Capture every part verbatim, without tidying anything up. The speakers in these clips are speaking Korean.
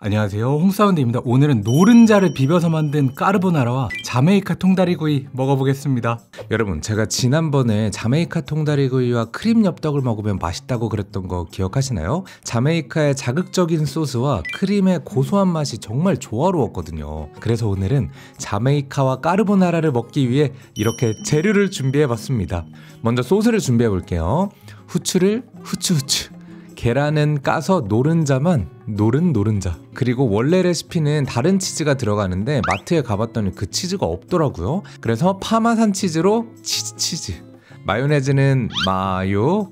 안녕하세요, 홍사운드입니다. 오늘은 노른자를 비벼서 만든 까르보나라와 자메이카 통다리구이 먹어보겠습니다. 여러분, 제가 지난번에 자메이카 통다리구이와 크림 엽떡을 먹으면 맛있다고 그랬던 거 기억하시나요? 자메이카의 자극적인 소스와 크림의 고소한 맛이 정말 조화로웠거든요. 그래서 오늘은 자메이카와 까르보나라를 먹기 위해 이렇게 재료를 준비해봤습니다. 먼저 소스를 준비해볼게요. 후추를 후추 후추, 계란은 까서 노른자만 노른 노른자. 그리고 원래 레시피는 다른 치즈가 들어가는데 마트에 가봤더니 그 치즈가 없더라고요. 그래서 파마산 치즈로 치즈 치즈. 마요네즈는 마요.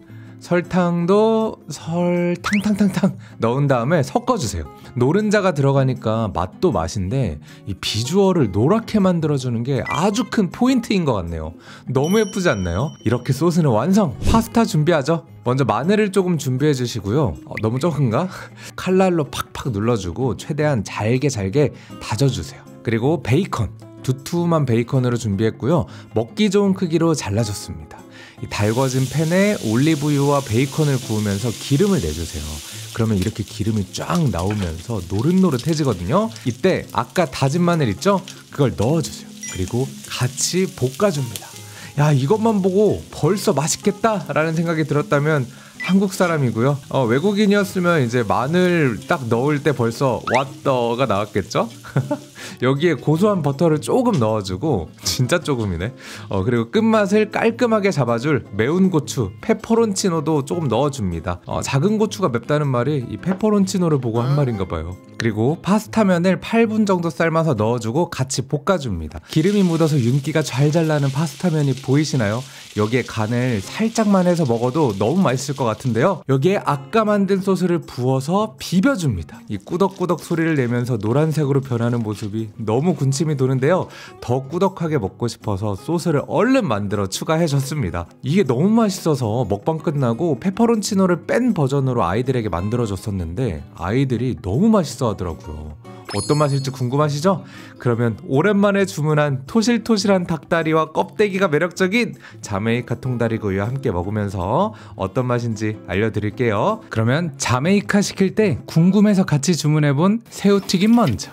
설탕도 설탕탕탕탕 넣은 다음에 섞어주세요. 노른자가 들어가니까 맛도 맛인데 이 비주얼을 노랗게 만들어주는 게 아주 큰 포인트인 것 같네요. 너무 예쁘지 않나요? 이렇게 소스는 완성! 파스타 준비하죠. 먼저 마늘을 조금 준비해 주시고요. 어, 너무 적은가? 칼날로 팍팍 눌러주고 최대한 잘게 잘게 다져주세요. 그리고 베이컨, 두툼한 베이컨으로 준비했고요. 먹기 좋은 크기로 잘라줬습니다. 이 달궈진 팬에 올리브유와 베이컨을 구우면서 기름을 내주세요. 그러면 이렇게 기름이 쫙 나오면서 노릇노릇해지거든요. 이때 아까 다진 마늘 있죠? 그걸 넣어주세요. 그리고 같이 볶아줍니다. 야, 이것만 보고 벌써 맛있겠다 라는 생각이 들었다면 한국 사람이고요. 어, 외국인이었으면 이제 마늘 딱 넣을 때 벌써 왓더가 나왔겠죠? 여기에 고소한 버터를 조금 넣어주고, 진짜 조금이네. 어, 그리고 끝맛을 깔끔하게 잡아줄 매운 고추 페퍼론치노도 조금 넣어줍니다. 어, 작은 고추가 맵다는 말이 이 페퍼론치노를 보고 한 말인가 봐요. 그리고 파스타면을 팔 분 정도 삶아서 넣어주고 같이 볶아줍니다. 기름이 묻어서 윤기가 잘잘 나는 파스타면이 보이시나요? 여기에 간을 살짝만 해서 먹어도 너무 맛있을 것 같은데요. 여기에 아까 만든 소스를 부어서 비벼줍니다. 이 꾸덕꾸덕 소리를 내면서 노란색으로 변하는 모습이 너무 군침이 도는데요. 더 꾸덕하게 먹고 싶어서 소스를 얼른 만들어 추가해줬습니다. 이게 너무 맛있어서 먹방 끝나고 페퍼론치노를 뺀 버전으로 아이들에게 만들어줬었는데 아이들이 너무 맛있어 하더라고요. 어떤 맛일지 궁금하시죠? 그러면 오랜만에 주문한 토실토실한 닭다리와 껍데기가 매력적인 자메이카 통다리구이와 함께 먹으면서 어떤 맛인지 알려드릴게요. 그러면 자메이카 시킬 때 궁금해서 같이 주문해본 새우튀김 먼저.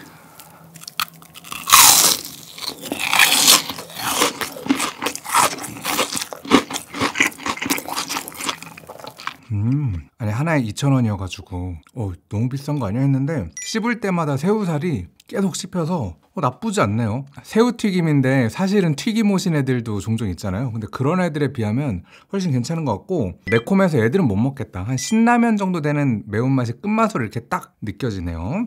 음, 아니 하나에 이천 원이어가지고 어, 너무 비싼 거 아니야 했는데 씹을 때마다 새우살이 계속 씹혀서 어, 나쁘지 않네요. 새우튀김인데 사실은 튀김 오신 애들도 종종 있잖아요. 근데 그런 애들에 비하면 훨씬 괜찮은 것 같고, 매콤해서 애들은 못 먹겠다. 한 신라면 정도 되는 매운맛이 끝맛으로 이렇게 딱 느껴지네요.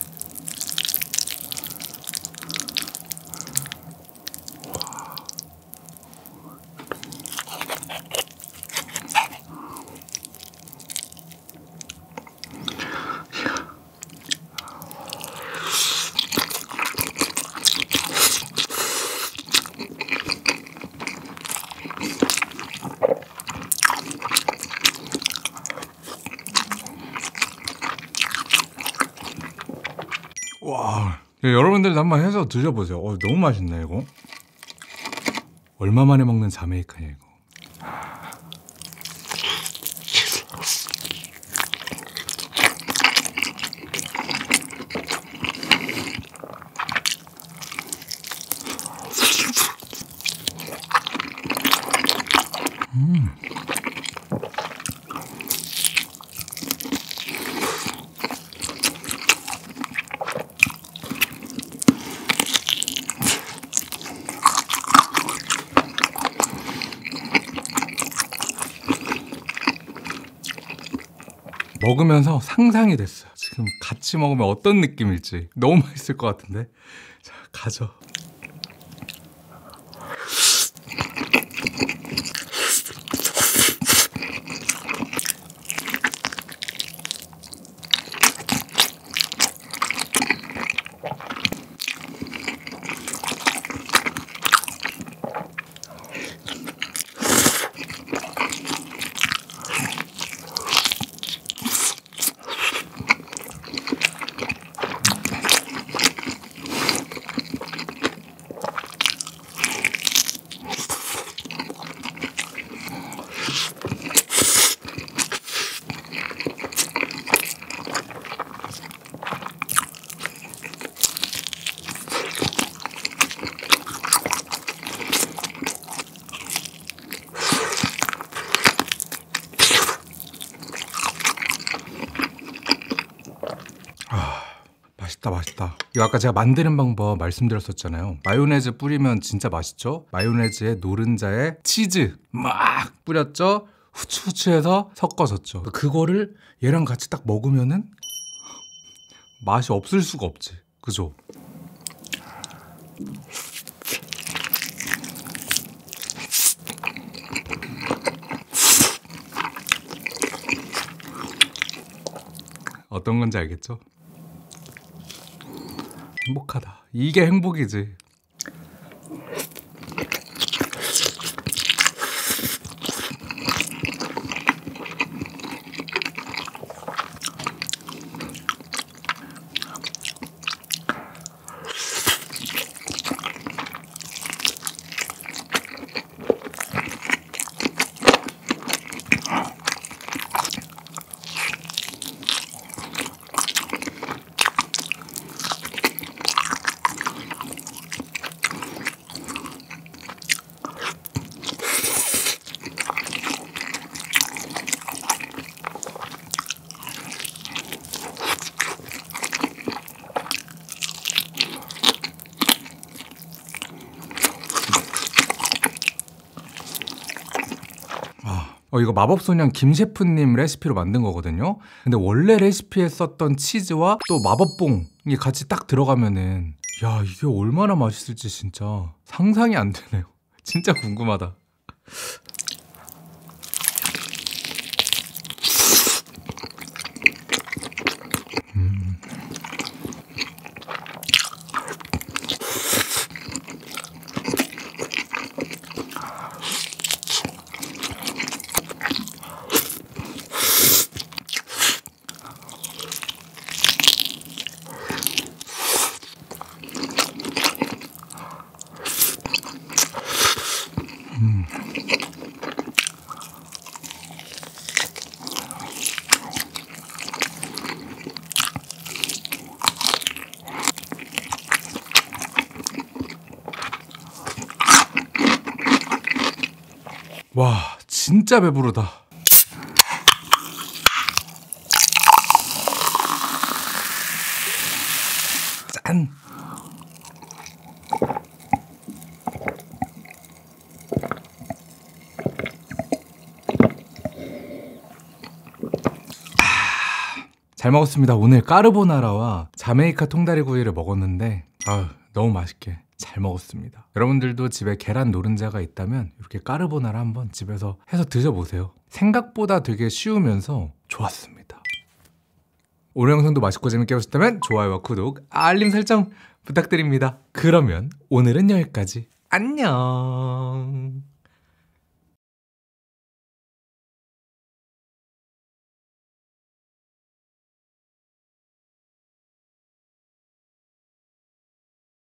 와, 여러분들도 한번 해서 드셔보세요. 어, 너무 맛있네 이거. 얼마 만에 먹는 자메이카냐 이거. 음. 먹으면서 상상이 됐어요. 지금 같이 먹으면 어떤 느낌일지. 너무 맛있을 것 같은데. 자, 가죠. 맛있다 맛있다. 이거 아까 제가 만드는 방법 말씀드렸었잖아요. 마요네즈 뿌리면 진짜 맛있죠? 마요네즈에 노른자에 치즈 막 뿌렸죠? 후추후추해서 섞어졌죠. 그거를 얘랑 같이 딱 먹으면은 맛이 없을 수가 없지. 그죠? 어떤 건지 알겠죠? 행복하다. 이게 행복이지. 어, 이거 마법소년 김 셰프님 레시피로 만든 거거든요. 근데 원래 레시피에 썼던 치즈와 또 마법봉이 같이 딱 들어가면은 야, 이게 얼마나 맛있을지 진짜 상상이 안 되네요. 진짜 궁금하다. 음. 음. 와, 진짜 배부르다. 짠! 잘 먹었습니다. 오늘 까르보나라와 자메이카 통다리구이를 먹었는데 아유, 너무 맛있게 잘 먹었습니다. 여러분들도 집에 계란 노른자가 있다면 이렇게 까르보나라 한번 집에서 해서 드셔보세요. 생각보다 되게 쉬우면서 좋았습니다. 오늘 영상도 맛있고 재밌게 보셨다면 좋아요와 구독, 알림 설정 부탁드립니다. 그러면 오늘은 여기까지. 안녕.